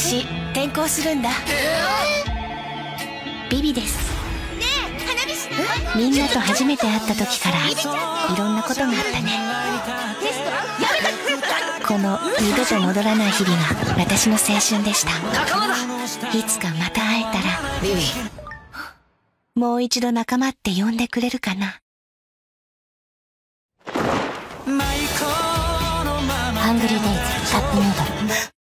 私転校するんだ。ビビです。 ねえ花火師みんなと初めて会った時からいろんなことがあったね。 テストやめた。 この二度と戻らない日々が私の青春でした。 仲間だ。 いつかまた会えたらビビ、 もう一度仲間って呼んでくれるかな。ハングリーデイズカップヌードル。